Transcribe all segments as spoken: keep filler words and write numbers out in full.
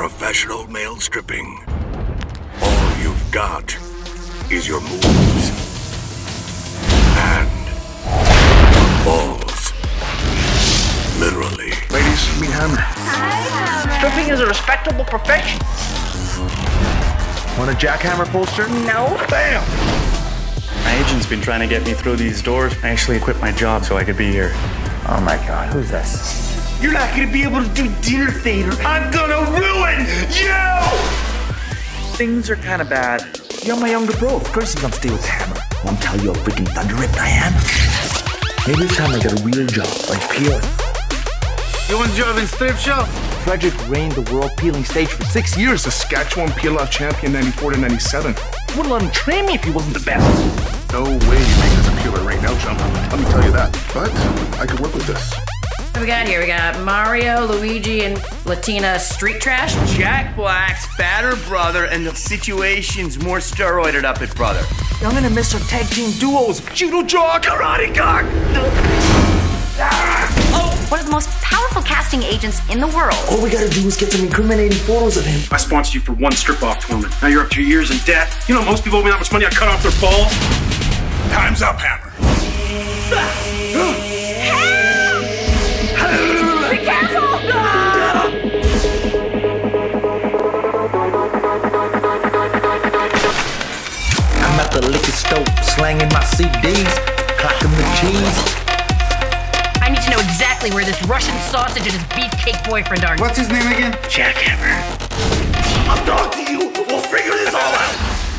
professional male stripping. All you've got is your moves and balls. Literally. Ladies, meet Hammer. Hi, Stripping is a respectable profession. Want a jackhammer poster? No. Bam! My agent's been trying to get me through these doors. I actually quit my job so I could be here. Oh my God, who's this? You're not gonna be able to do dinner theater. I'm gonna ruin you! Things are kind of bad. You're my younger bro. Of course you're gonna stay with Hammer. Won't tell you how freaking thunderant I am. Maybe it's time I get a real job, like peeling. You want a job in strip show? Frederick reigned the world peeling stage for six years. Saskatchewan peel-off champion ninety-four to ninety-seven. Wouldn't let him train me if he wasn't the best. No way you make this a peeler right now, Jump. Let me tell you that. But I could work with this. What do we got here? We got Mario, Luigi, and Latina street trash. Jack Black's fatter brother and the situation's more steroided up at brother. I'm gonna miss our tag team duos. Judo jaw, karate cock. One of the most powerful casting agents in the world. All we gotta do is get some incriminating photos of him. I sponsored you for one strip-off tournament. Now you're up to your ears in debt. You know most people owe me that much money, I cut off their balls. Time's up, Hammer. Be careful! I'm at the liquor store, slanging my C Ds, clocking the cheese. I need to know exactly where this Russian sausage and his beefcake boyfriend are. What's his name again? Jackhammer. I'll talk to you. We'll figure this all out.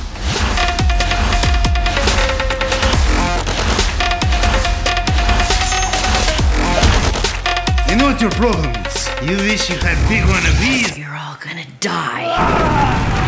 You know what your problem is? You wish you had big one of these. You're all gonna die.